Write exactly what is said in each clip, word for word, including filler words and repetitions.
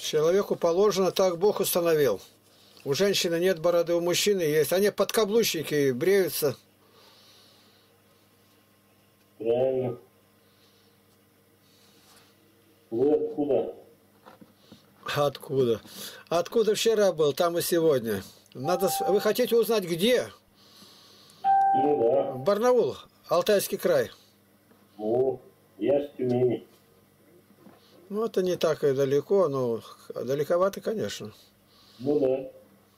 Человеку положено, так Бог установил. У женщины нет бороды, у мужчины есть. Они подкаблучники бреются. Правильно. Вы откуда? Откуда? Откуда вчера был, там и сегодня. Надо... Вы хотите узнать, где? Ну да. Барнаул, Алтайский край. О, я с Тюмени. Ну, это не так и далеко, но далековато, конечно. Ну да.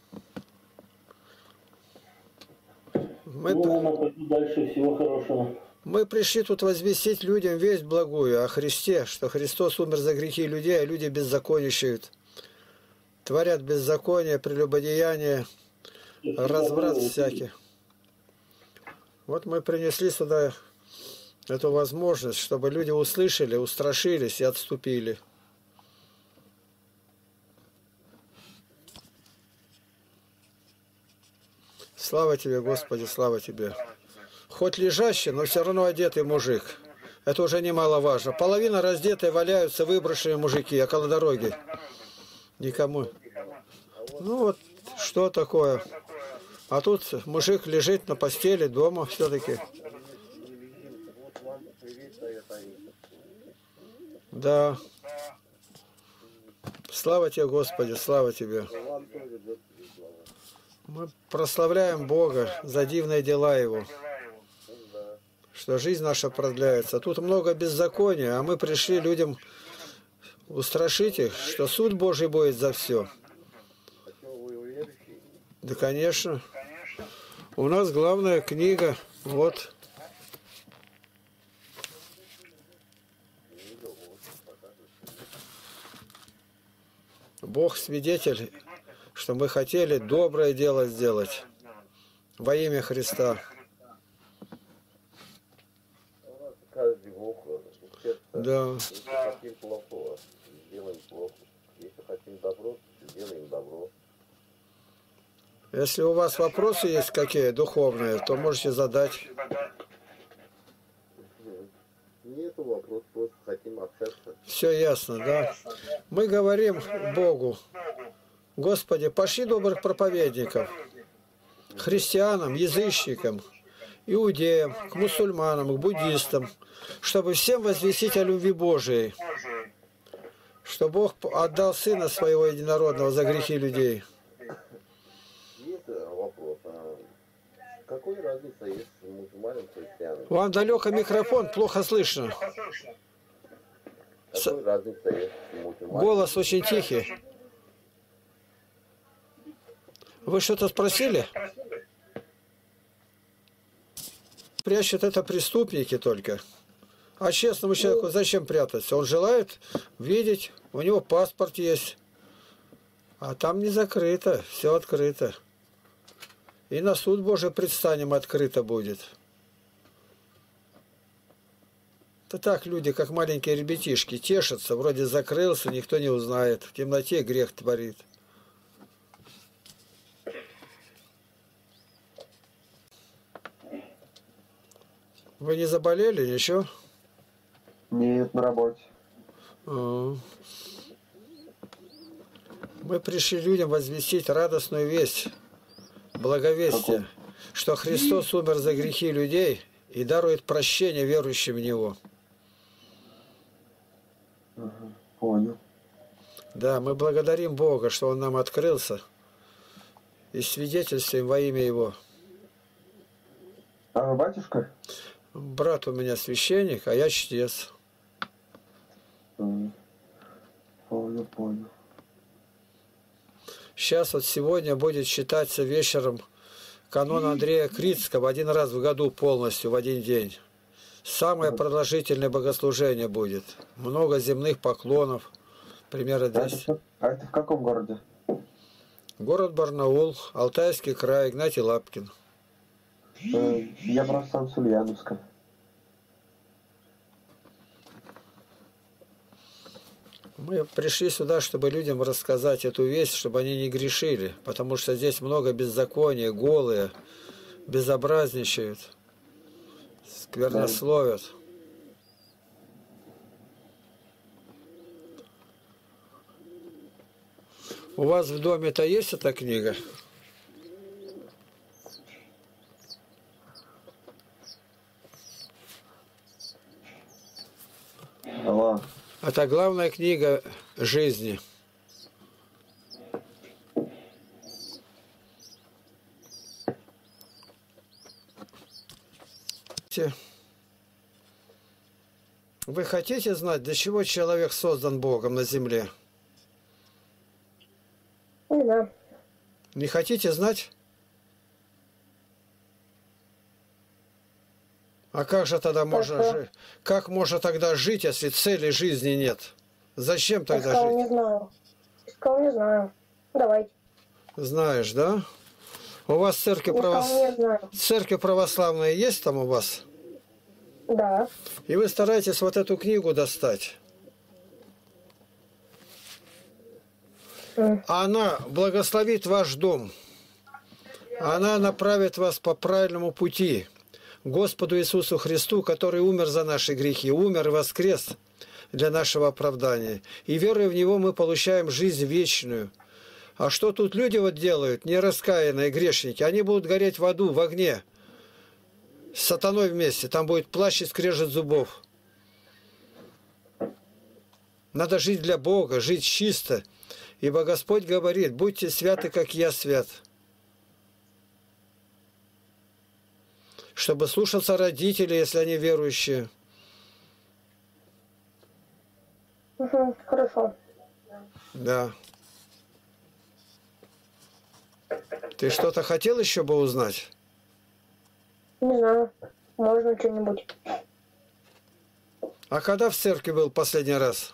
Мы, ну, ладно, пойду дальше. Всего хорошего. мы пришли тут возвестить людям весть благую о Христе, что Христос умер за грехи людей, а люди беззаконничают. Творят беззаконие, прелюбодеяние, разврат всякий. Вот мы принесли сюда эту возможность, чтобы люди услышали, устрашились и отступили. Слава Тебе, Господи, слава Тебе. Хоть лежащий, но все равно одетый мужик. Это уже немаловажно. Половина раздетой валяются выброшенные мужики около дороги. Никому. Ну вот, что такое? А тут мужик лежит на постели дома все-таки. Да. Слава Тебе, Господи, слава Тебе. Мы прославляем Бога за дивные дела Его, что жизнь наша продляется. Тут много беззакония, а мы пришли людям устрашить их, что суд Божий будет за все. Да, конечно. У нас главная книга, вот. Бог свидетель, что мы хотели доброе дело сделать во имя Христа. Каждый Бог, Да. если хотим плохого, сделаем плохо. Если хотим добро, сделаем добро. Если у вас вопросы есть какие духовные, то можете задать. Нету вопросов, просто хотим общаться. Все ясно, да? Мы говорим Богу: Господи, пошли добрых проповедников, христианам, язычникам, иудеям, к мусульманам, к буддистам, чтобы всем возвестить о любви Божией, что Бог отдал Сына Своего Единородного за грехи людей. Есть вопрос, а какой разница есть мусульманам и христианам? Вам далеко микрофон, плохо слышно. Какой разница есть мусульманам? Голос очень тихий. Вы что-то спросили? Прячут это преступники только. А честному человеку зачем прятаться? Он желает видеть, у него паспорт есть. А там не закрыто, все открыто. И на суд Божий предстанем открыто будет. Это так люди, как маленькие ребятишки, тешатся, вроде закрылся, никто не узнает. В темноте грех творит. Вы не заболели, ничего? Нет, на работе. А. Мы пришли людям возвестить радостную весть, благовестие, что Христос умер за грехи людей и дарует прощение верующим в Него. Ага, понял. Да, мы благодарим Бога, что Он нам открылся, и свидетельствуем во имя Его. А вы батюшка? Брат у меня священник, а я чтец. Понял, понял. понял. Сейчас вот сегодня будет читаться вечером канон Андрея Критского один раз в году полностью, в один день. Самое продолжительное богослужение будет. Много земных поклонов. Примерно А это, десять. в- а это в каком городе? Город Барнаул, Алтайский край, Игнатий Лапкин. Э, Я просто сам с Ульяновска. Мы пришли сюда, чтобы людям рассказать эту весть, чтобы они не грешили, потому что здесь много беззакония, голые, безобразничают, сквернословят. У вас в доме-то есть эта книга? Алло. Это главная книга жизни. Вы хотите знать, для чего человек создан Богом на земле? Не знаю. Не хотите знать? А как же тогда можно жить? Как можно тогда жить, если цели жизни нет? Зачем Я тогда сказал, жить? не знаю. Я сказал, не знаю. Давайте. Знаешь, да? У вас церковь, Я правос... сказал, не знаю. церковь православная есть там у вас? Да. И вы стараетесь вот эту книгу достать. М. Она благословит ваш дом. Она направит вас по правильному пути. Господу Иисусу Христу, который умер за наши грехи, умер и воскрес для нашего оправдания. И веруя в Него мы получаем жизнь вечную. А что тут люди вот делают, нераскаянные грешники? Они будут гореть в аду, в огне. С сатаной вместе. Там будет плач и скрежет зубов. Надо жить для Бога, жить чисто. Ибо Господь говорит, будьте святы, как я свят. Чтобы слушаться родителей, если они верующие. Угу, хорошо. Да. Ты что-то хотел еще бы узнать? Не знаю. Можно что-нибудь. А когда в церкви был последний раз?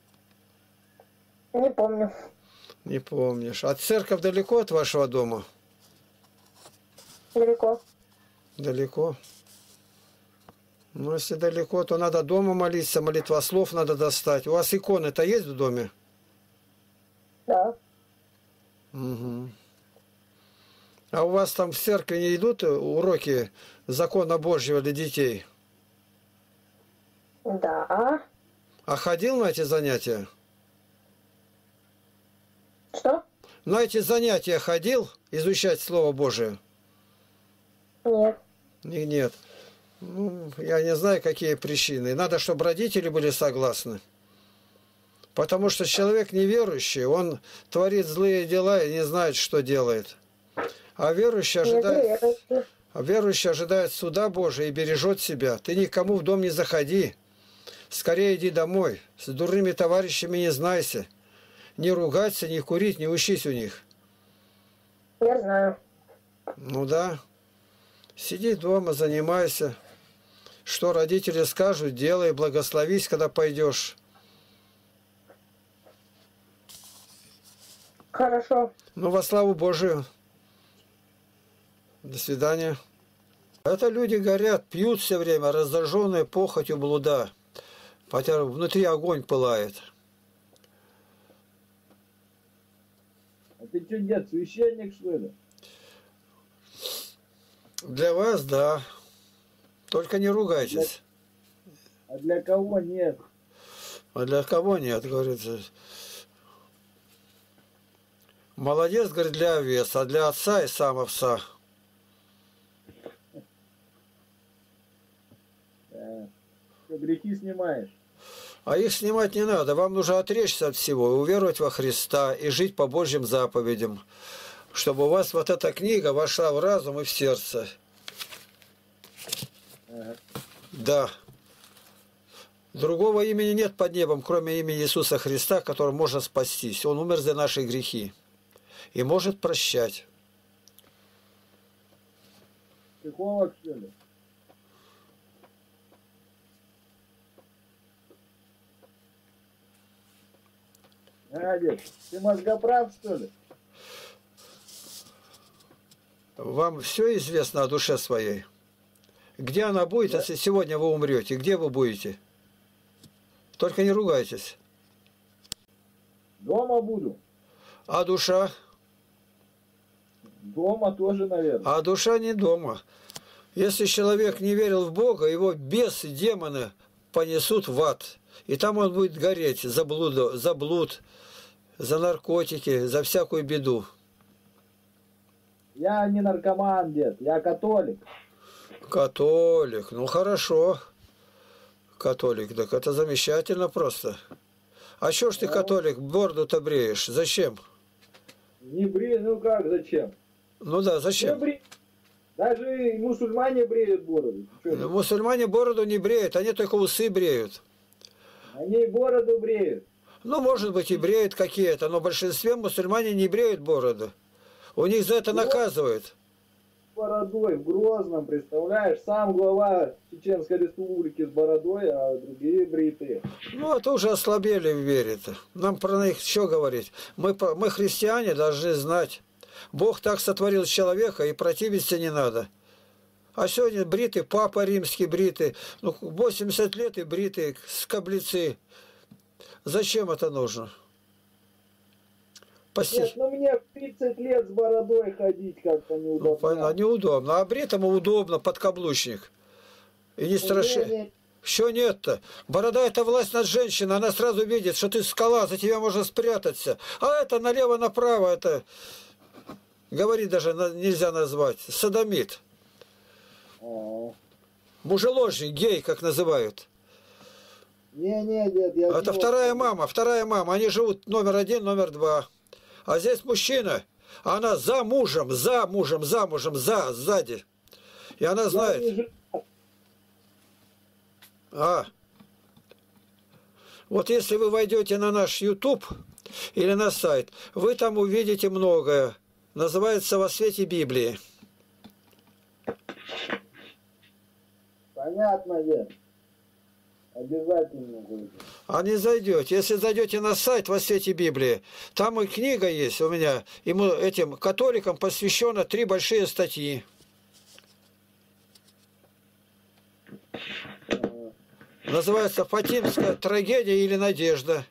Не помню. Не помнишь. А церковь далеко от вашего дома? Далеко. Далеко. Ну, если далеко, то надо дома молиться, молитвослов надо достать. У вас иконы-то есть в доме? Да. Угу. А у вас там в церкви не идут уроки закона Божьего для детей? Да. А ходил на эти занятия? Что? На эти занятия ходил изучать Слово Божие? Нет. Не, нет. Ну, я не знаю, какие причины. Надо, чтобы родители были согласны. Потому что человек неверующий, он творит злые дела и не знает, что делает. А верующий ожидает, Нет, а верующий ожидает суда Божия и бережет себя. Ты никому в дом не заходи. Скорее иди домой. С дурными товарищами не знайся. Не ругаться, не курить, не учись у них. Я знаю. Ну да. Сиди дома, занимайся. Что родители скажут, делай, благословись, когда пойдешь. Хорошо. Ну, во славу Божию. До свидания. Это люди горят, пьют все время, раздраженные похотью блуда. Хотя внутри огонь пылает. А ты что, дед, священник, что ли? Для вас, да. Только не ругайтесь. А для кого нет? А для кого нет, говорится. Молодец, говорит, для овец, а для отца и сам овца. Да. Что, грехи снимаешь? А их снимать не надо. Вам нужно отречься от всего и уверовать во Христа и жить по Божьим заповедям, чтобы у вас вот эта книга вошла в разум и в сердце. Ага. Да. Другого имени нет под небом, кроме имени Иисуса Христа, которым можно спастись. Он умер за наши грехи и может прощать. Психолог, что ли? А, дед, ты мозгоправ, что ли? Вам все известно о душе своей? Где она будет, да, если сегодня вы умрете? Где вы будете? Только не ругайтесь. Дома буду. А душа? Дома тоже, наверное. А душа не дома. Если человек не верил в Бога, его бесы, демоны понесут в ад. И там он будет гореть за блуд, за блуд за наркотики, за всякую беду. Я не наркоман, дед, я католик. Католик, ну хорошо. Католик, так это замечательно просто. А чё ж ты, католик, бороду-то бреешь? Зачем? Не брею, ну как, зачем? Ну да, Не зачем? бре- Даже мусульмане бреют бороду. Чё, Ну, мусульмане бороду не бреют, они только усы бреют. Они бороду бреют. Ну, может быть, и бреют какие-то, но в большинстве мусульмане не бреют бороду. У них за это наказывают. Бородой в Грозном, представляешь? Сам глава Чеченской Республики с бородой, а другие бритые. Ну, это уже ослабели в вере-то. Нам про них что говорить? Мы, по- мы, христиане, должны знать. Бог так сотворил человека, и противиться не надо. А сегодня бритый, папа римский бритый, ну, восемьдесят лет и бритый, с каблицы. Зачем это нужно? Пости... Нет, ну мне в тридцать лет с бородой ходить как-то Ну, неудобно. понятно, неудобно. А бритому удобно, подкаблучник. И не страши. Не, не, Что нет-то? Борода – это власть над женщиной. Она сразу видит, что ты скала, за тебя можно спрятаться. А это налево-направо, это... Говорить даже на- нельзя назвать. Содомит. А, Мужеложник, гей, как называют. Не, не, дед, я... Это знал. вторая мама, вторая мама. Они живут номер один, номер два. А здесь мужчина, а она за мужем, за мужем, за мужем, за, сзади. И она Я знает. не жив- А. Вот если вы войдете на наш YouTube или на сайт, вы там увидите многое. Называется «Во свете Библии». Понятно, дед. Обязательно будет. А не зайдете. Если зайдете на сайт «Во свете Библии», там и книга есть у меня. Ему, этим католикам посвящено три большие статьи. Называется «Фатимская трагедия или надежда».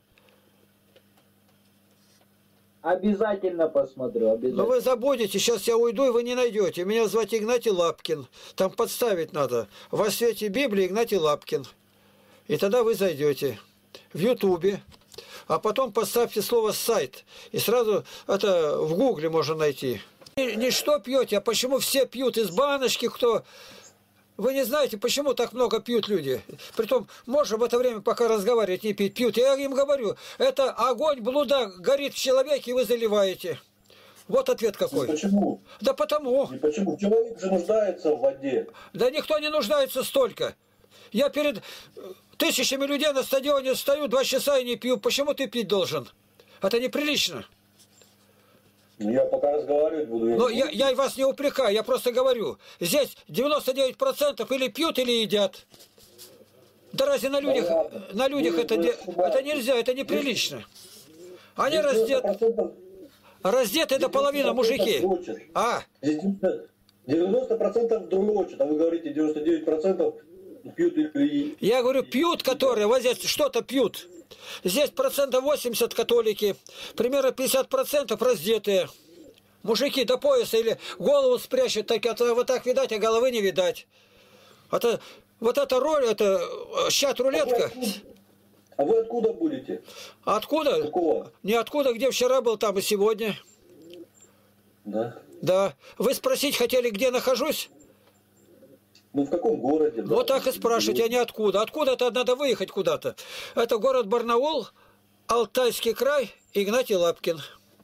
Обязательно посмотрю, Но обязательно. вы забудете, сейчас я уйду, и вы не найдете. Меня звать Игнатий Лапкин. Там подставить надо. «Во свете Библии» Игнатий Лапкин. И тогда вы зайдете в Ютубе. А потом поставьте слово «сайт». И сразу это в Гугле можно найти. Не, не что пьете, а почему все пьют из баночки, кто... Вы не знаете, почему так много пьют люди? Притом, можно в это время, пока разговаривать, не пить, пьют. Я им говорю, это огонь блуда горит в человеке, и вы заливаете. Вот ответ какой. Почему? Да потому. И почему? Человек же нуждается в воде. Да никто не нуждается столько. Я перед тысячами людей на стадионе стою два часа и не пью. Почему ты пить должен? Это неприлично. Ну, я пока разговаривать буду. Я Но не я, буду. я вас не упрекаю, я просто говорю. Здесь девяносто девять процентов или пьют, или едят. Да разве на людях, Понятно. на людях Вы- это, вы де- ошибаетесь. это нельзя, это неприлично. Они Здесь раздеты, девяносто процентов раздеты до половины мужики. дрочат. А, Здесь девяносто процентов дрочат, а вы говорите девяносто девять процентов пьют или... я говорю, пьют, которые, вот здесь что-то пьют. Здесь процентов восемьдесят католики, примерно пятьдесят процентов раздетые. Мужики до пояса или голову спрячут, так, это вот так видать, а головы не видать. Это, вот эта роль, это щат-рулетка. А вы откуда будете? Откуда? Какого? Не откуда, где вчера был, там и сегодня. Да. Да. Вы спросить хотели, где нахожусь? Ну в каком городе? Да? Вот так и спрашивайте, а не откуда. Откуда-то надо выехать куда-то. Это город Барнаул, Алтайский край, Игнатий Лапкин.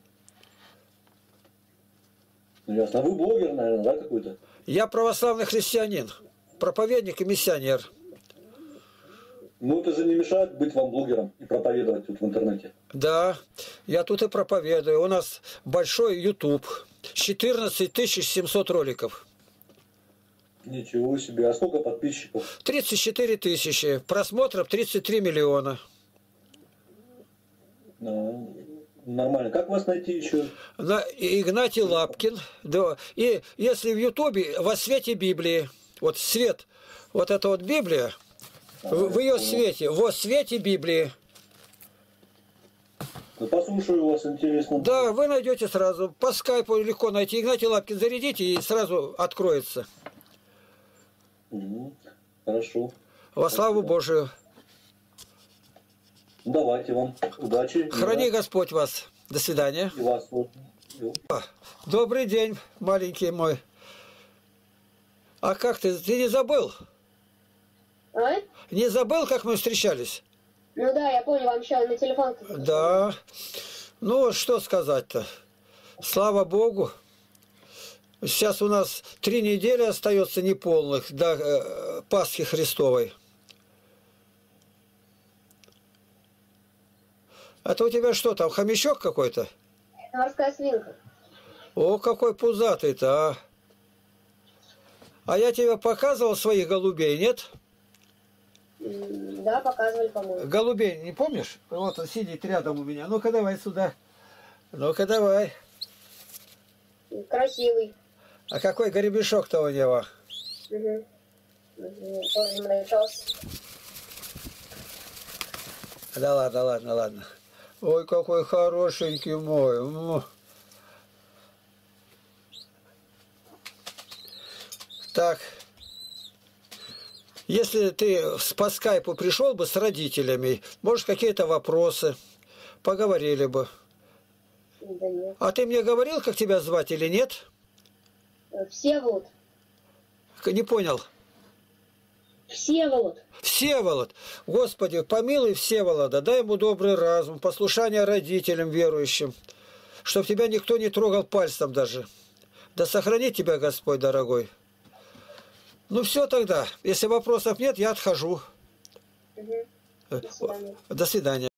Ну, ясно. А вы блогер, наверное, да, какой-то? Я православный христианин, проповедник и миссионер. Ну это же не мешает быть вам блогером и проповедовать тут в интернете. Да, я тут и проповедую. У нас большой YouTube, четырнадцать тысяч семьсот роликов. Ничего себе. А сколько подписчиков? тридцать четыре тысячи, просмотров тридцать три миллиона. Ну, нормально. Как вас найти еще? На Игнатий Лапкин. Да. И если в Ютубе «Во свете Библии», вот свет, вот это вот Библия, в, в ее свете, во свете Библии. Ну, послушаю вас, интересно. Да, вы найдете сразу. По скайпу легко найти. Игнатий Лапкин зарядите, и сразу откроется. Угу. Хорошо. Во славу Божию. Давайте вам удачи. Храни мира. Господь вас. До свидания. И вас. Вот. Добрый день, маленький мой. А как ты? Ты не забыл? А? Не забыл, как мы встречались? Ну да, я помню, вам еще на телефон. Да. Ну, что сказать-то? Слава Богу. Сейчас у нас три недели остается неполных до э, Пасхи Христовой. Это у тебя что там, хомячок какой-то? Это морская свинка. О, какой пузатый-то, а! А я тебе показывал своих голубей, нет? М, Да, показывали, по-моему. Голубей, не помнишь? Вот он сидит рядом у меня. Ну-ка давай сюда. Ну-ка давай. Красивый. А какой гребешок-то у него? Угу. Угу. Тоже нравился. Да ладно, ладно, ладно. Ой, какой хорошенький мой. М. Так. Если ты по скайпу пришел бы с родителями, может, какие-то вопросы, поговорили бы. Да нет. А ты мне говорил, как тебя звать или нет? Всеволод. Не понял. Всеволод. Всеволод. Господи, помилуй Всеволода, дай ему добрый разум, послушание родителям верующим, чтобы тебя никто не трогал пальцем даже. Да сохранит тебя Господь, дорогой. Ну все тогда. Если вопросов нет, я отхожу. Угу. До свидания. До свидания.